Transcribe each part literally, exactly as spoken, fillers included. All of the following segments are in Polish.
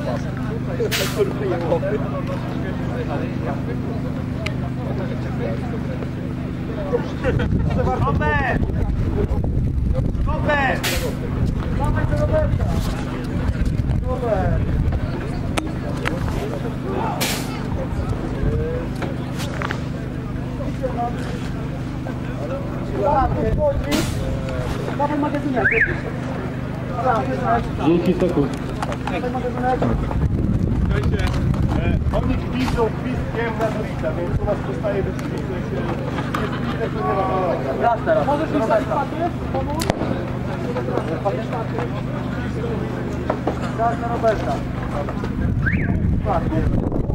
Robert! Robert! Dawaj do Roberta! Robert! Dawaj magazynek! dziesięć sekund. Dawaj magazynek! Słuchajcie, e, oni gwizdą gwizdkiem na Dorita, więc u nas zostaje wytrzymać się. Jest to nie ma. Raz teraz. Możesz mi stać papier? Pomóc? Raz na Roberta. Papier.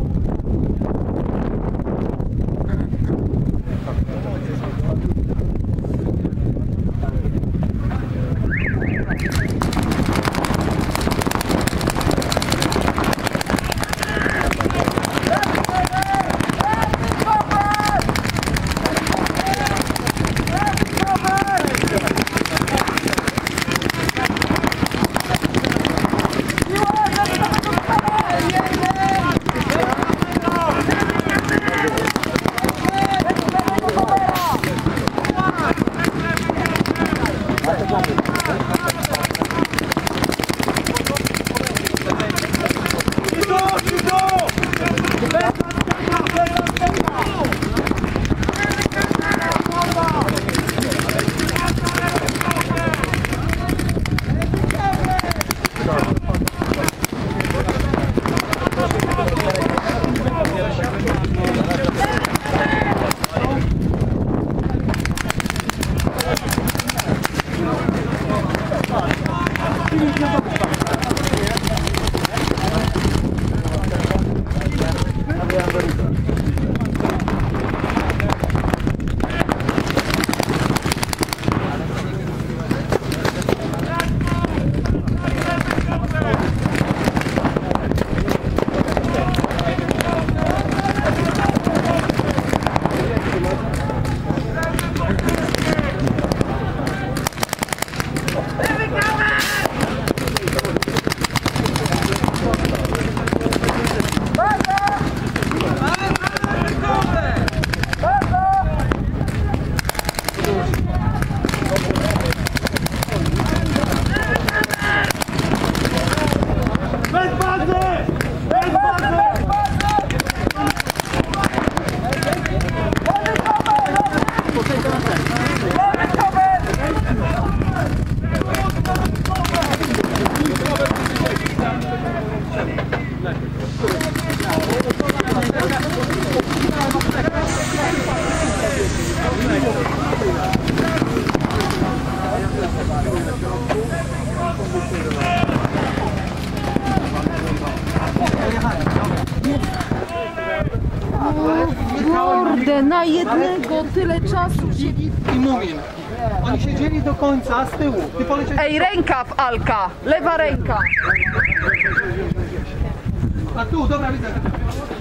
Kurde, na jednego tyle czasu siedzieli i mówię. Oni siedzieli do końca z tyłu. Ty poleciałeś... Ej, rękaw, Alka! Lewa ręka! A tu, dobra, widzę.